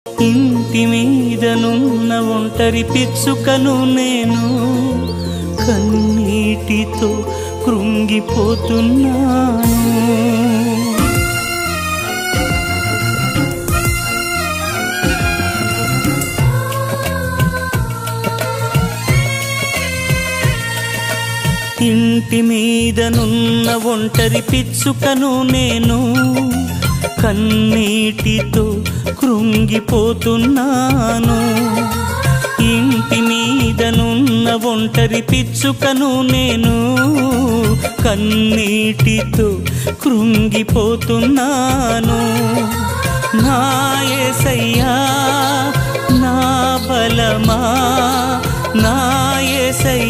ఇంటి మీదనున్న ఒంటరి పిచ్చుకను నేను కన్నీటితో కృంగిపోతున్నాను. ఇంటి మీదనున్న ఒంటరి పిచ్చుకను నేను కన్నీటితో కృంగిపోతున్నాను. ఇంటి మీదనున్న ఒంటరి పిచ్చుకను నేను కన్నీటితో కృంగిపోతున్నాను. నా యేసయ్యా నా బలమా, నా యేసయ్యా